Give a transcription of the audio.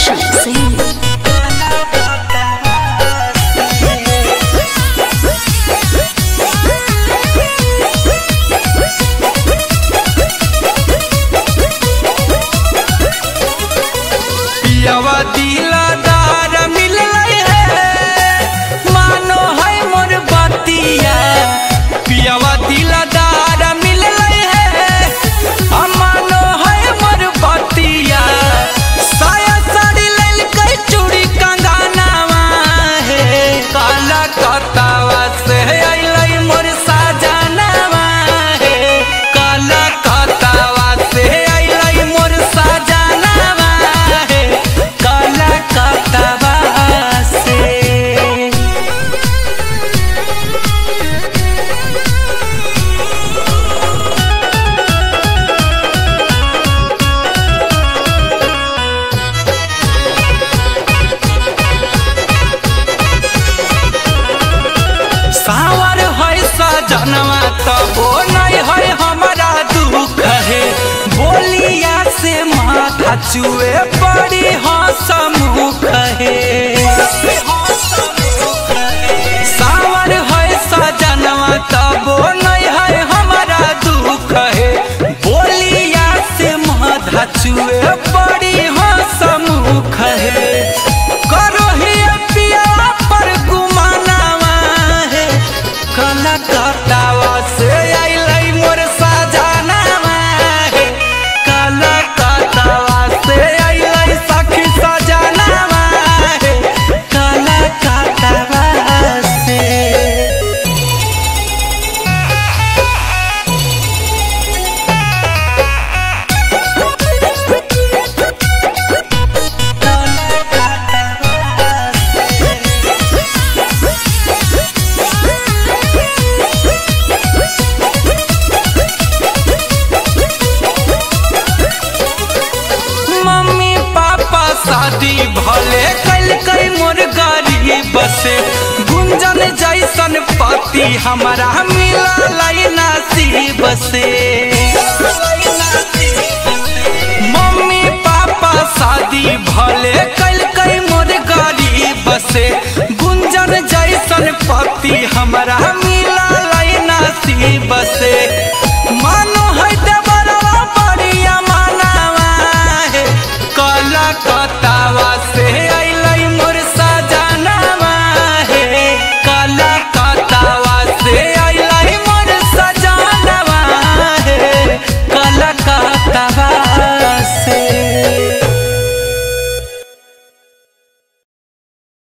रोशन सही। दिलदार मिल है मानो है मोर बतिया पियावा दिलदार मिल है मानो है मोर बतिया साया साड़ी लेल कई चूड़ी कंगनावा है काला कतावा से अइलै मोर सजनावा है काला कतावा से अइलै मोर सजनावा है काला कतावा से। सावर है सजनवा तबो नहीं है हमारा दुख है बोलिया से माथा चुए पड़ी हंसमुख है सावर है सजनवा तबो नहीं है हमारा दुख है बोलिया से माथा चुए पड़ी हंसमुख है करो ही पिया पर गुमानावा है काला कतावा से अइलै मोर सजनावा है काला कतावा से अइलै सखी सजनावा है काला कतावा से। मम्मी पापा शादी भले कल कई मोर गरीब से गुंजन जैसन पति हमारा मिला नसीब से मम्मी पापा शादी भले कल कई मोर गरीब से गुंजन जैसन पति हमारा मिला